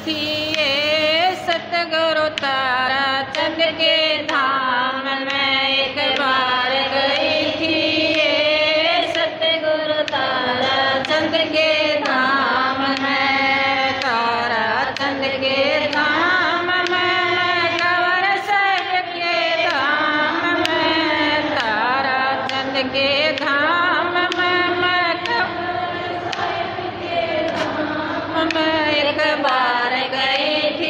थी ये सतगुरु तारा चंद के धाम में एक बार गई थी ये सतगुरु तारा चंद के धाम में। तारा चंद के धाम में कंवर साहिब के धाम में। तारा चंद के धाम में कंवर साहिब के धाम में एक बार गई थी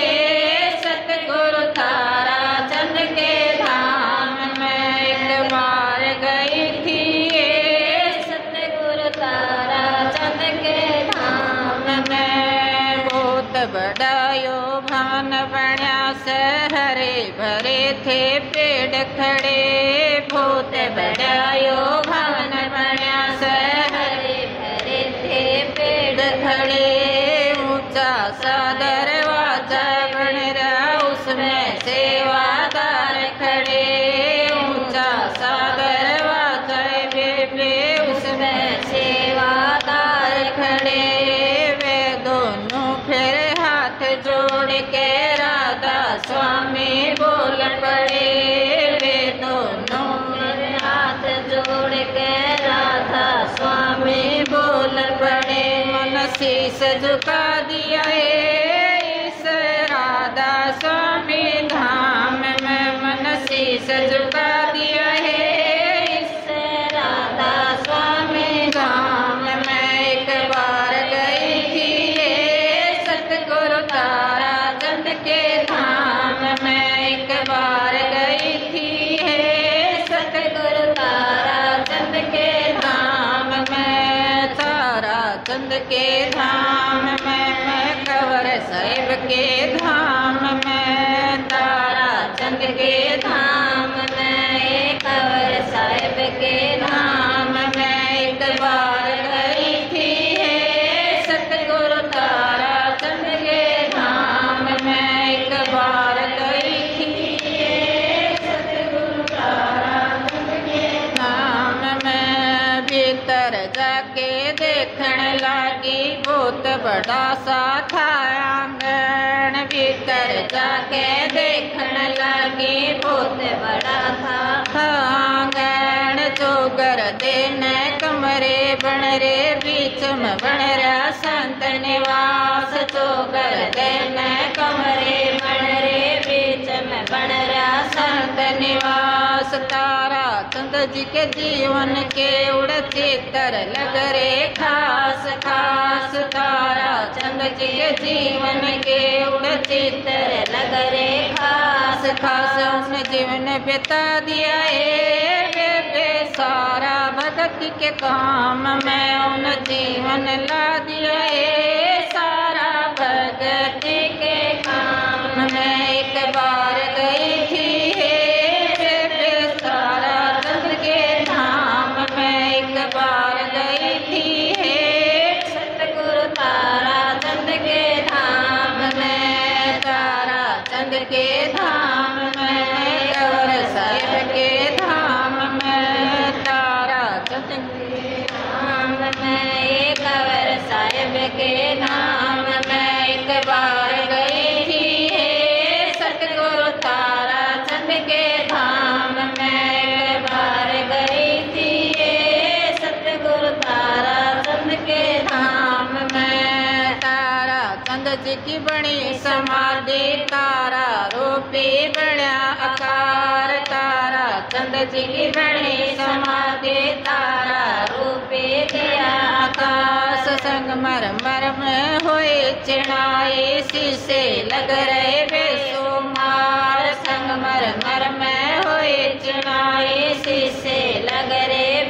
ये सतगुरु तारा चंद के धाम में। एक बार गई थी ये सतगुरु तारा चंद के धाम में। बहुत बड़ा यो भवन बन्या से हरे भरे थे पेड़ खड़े। बहुत बड़ा यो भवन बन्या से हरे भरे थे पेड़ खड़े। ऊंचा सा दरवाजा बन रहा उसमें सेवादार खड़े। ऊंचा सा दरवाजा बेबे उसमें सेवादार खड़े। वे दोनों फिर हाथ जोड़ के राधा स्वामी बोल पड़े। वे दोनों फिर हाथ जोड़ के राधा स्वामी बोल पड़े। मन शीस झुका दिया इस राधा स्वामी धाम में। मन शीस झुका दिया है इस राधा स्वामी धाम में। एक बार गई थी ये सतगुरु तारा चंद के धाम में। एक बार गई थी ये सतगुरु तारा चंद के धाम में। तारा चंद के धाम में मैं कंवर साहिब के धाम में। तारा चंद के धाम में कंवर साहिब के धाम में। एक बार गई थी ये सतगुरु तारा चंद के धाम में। एक बार गई थी ये सतगुरु तारा चंद के धाम में। भीतर जाके देखने लगी बहुत बड़ा सा था आंगन। भीतर जाके देखने लगी बहुत बड़ा था आंगन। चौगर देने कमरे बन रे बीच में बन रहा संत निवास। चौगर देने कमरे बन रे बीच में बन रहा संत निवास। तारा चंद जी के जीवन के उड़ चित्र लग रे खास खास। तारा चंद जी के जीवन के उड़ चित्र लग रे खास खास। उन जीवन बिता दिया बेबे सारा भगत के काम में। उन जीवन ला दिया सारा भगत के काम में। एक बार गई थी बेबे सारा चंद के धाम में। एक बार गई थी सतगुरु तारा चंद के धाम में। तारा चंद के धाम में कंवर साहिब के धाम में। तारा चंद के धाम में कंवर साहिब के धाम में। एक बार गई थी सतगुरु तारा चंद के धाम में। एक बार गई थी सतगुरु तारा चंद के धाम में। तारा चंद जी की बड़ी समाधि तारा रूपी बड़ा आकार। तारा चंद जी की बड़ी समाधि तारा रूपी दिया आकाश। संगमरमर में हुई चिनाई शीशे लग रहे बेसुमार। संगमरमर में हुई चिनाई शीशे लग रहे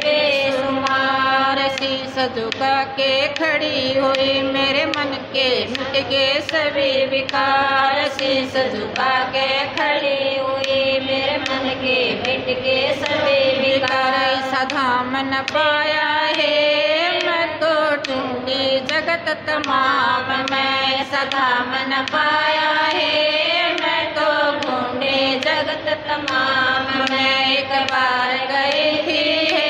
बेसुमार। शीश झुका के खड़ी हुई मेरे मन के मिट गए सभी विकार। शीश झुका के खड़ी हुई मेरे मन के मिट गए सभी विकार। ऐसा धाम न पाया है मैं तो ढूंढी जगत तमाम में। ऐसा धाम न पाया है मैं तो ढूंढी जगत तमाम में। एक बार गई थी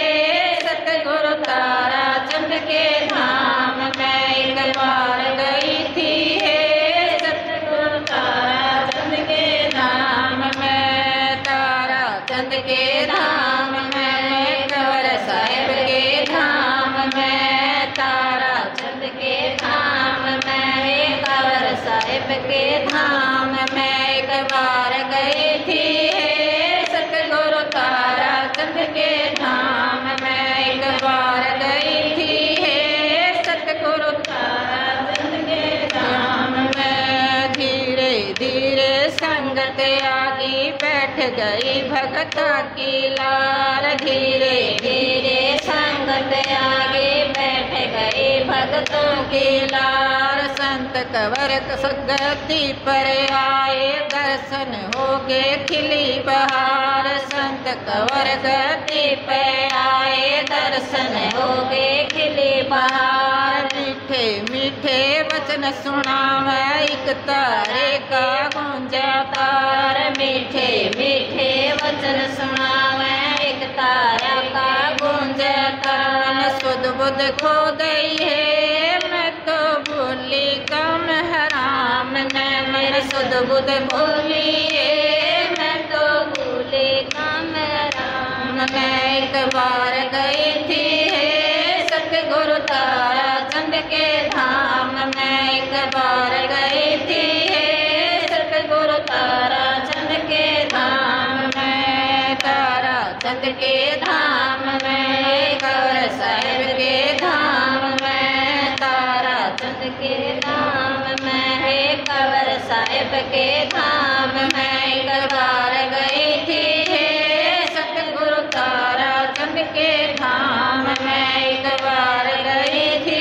सतगुरु तारा चंद के धाम में। एक बार गई थी साहिब के धाम में एक बार गई थी हे सतगुरु तारा चंद के धाम में एक बार गई थी हे सतगुरु तारा चंद के धाम में। धीरे धीरे संगत आगी बैठ गई भगता की लार, धीरे धीरे संगत आगे बैठ गई भगतों की लार। संत कंवर सदगति पर आए दर्शन हो गए खिली बहार, संत कंवर गति पर आए दर्शन हो गए खिली बहार। मीठे मीठे वचन सुनावे एक तारे का गूंजा तार, मीठे मीठे वचन सुनावे एक तारा का गूंजा तार। सुध बुध खो गई है मैं तो भूली काम हराम ने, मेरे सुध बुध भूली है मैं तो भूली काम हराम। मैं एक बार गई थी हे सतगुरु तारा चंद के धाम में, एक बार गई थी हे सतगुरु तारा चंद के धाम में। तारा चंद के धाम में कंवर साहिब के धाम में, तारा चंद के धाम में है कंवर साहिब के धाम में एक बार गई थी हे सतगुरु तारा चंद के धाम में, एक बार गई थी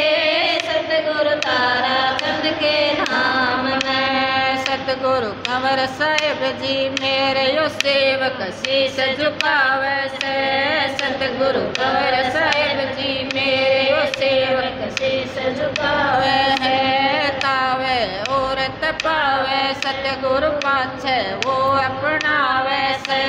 हे सतगुरु तारा चंद के धाम में। सतगुरु कंवर साहिब जी मेरे यो सेवक शीस झुकावे से, सतगुरु कंवर साहिब जी मेरे यो सेवक शीस झुकावे है। तावे औरत पावे सतगुरु पाछे वो अपनावे से,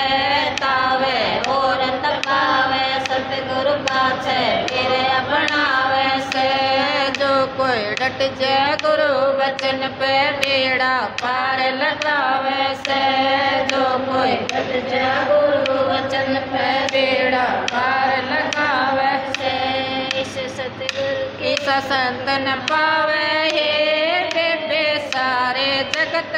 तावे औरत पावे सतगुरु पाछे फिर अपनावे से। जो कोई डट जाए गुरु वचन पे बेड़ा पार लगावे से, जो कोई डट जाए गुरु वचन पे बेड़ा पार लगावे से। इस सतगुरु की संतन पावे हे बेबे सारे जगत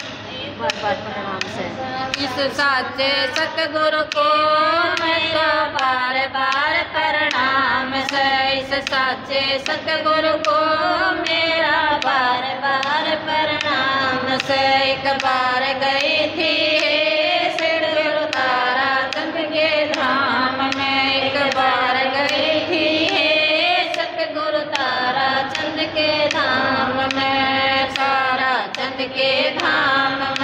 प्रणाम से। इस साचे सतगुरु को मैं तो बार बार प्रणाम से, इस साचे सतगुरु को मेरा बार बार प्रणाम से। एक बार गई थी हे सतगुरु तारा चंद के धाम में, एक बार गई थी हे सतगुरु तारा चंद के धाम में, तारा चंद के धाम